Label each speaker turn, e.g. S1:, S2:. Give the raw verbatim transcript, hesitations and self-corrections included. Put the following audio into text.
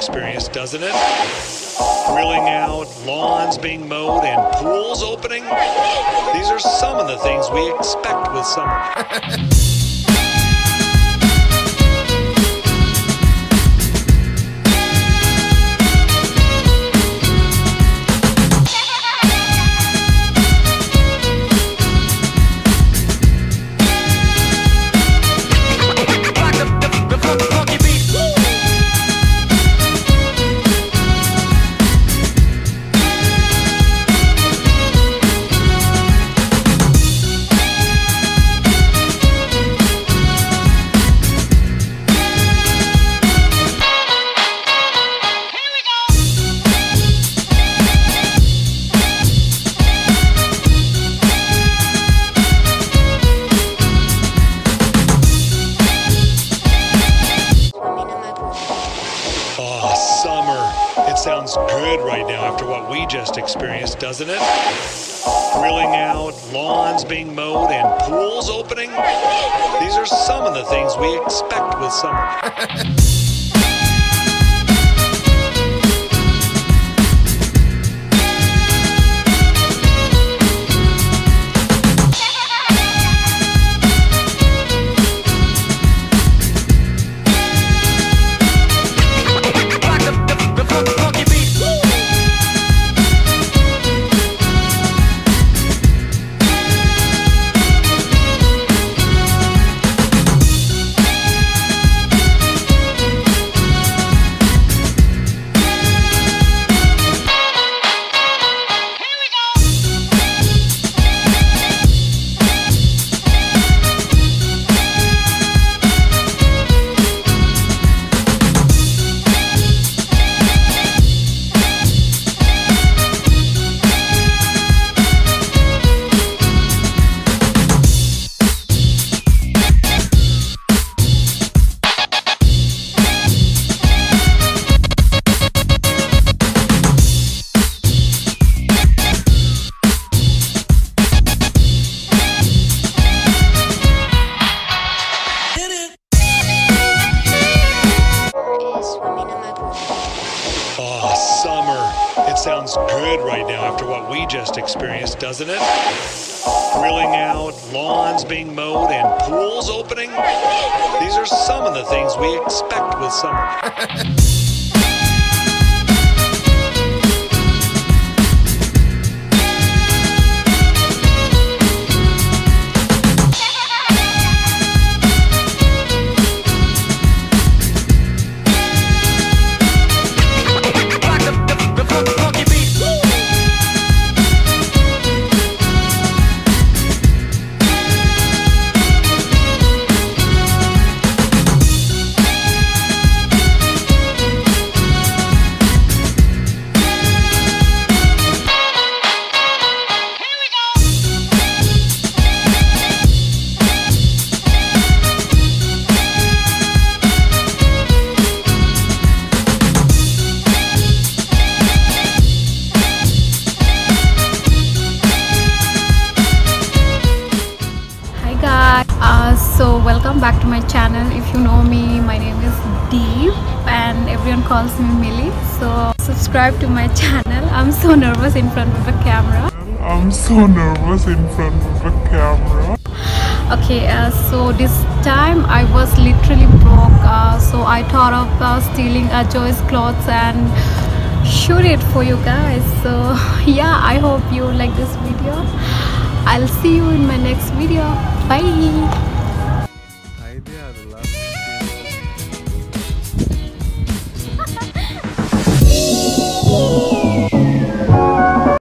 S1: experience, doesn't it? Grilling out, lawns being mowed, and pools opening. These are some of the things we expect with summer. Sounds good right now after what we just experienced, doesn't it? Grilling out, lawns being mowed, and pools opening. These are some of the things we expect with summer. Sounds good right now after what we just experienced, doesn't it? Grilling out, lawns being mowed, and pools opening. These are some of the things we expect with summer.
S2: So welcome back to my channel. If you know me, my name is Deep and everyone calls me Mili. So subscribe to my channel. I'm so nervous in front of the camera.
S3: I'm so nervous in front of the camera.
S2: Okay, uh, so this time I was literally broke. Uh, so I thought of uh, stealing a Joy's clothes and shoot it for you guys. So yeah, I hope you like this video. I'll see you in my next video. Bye.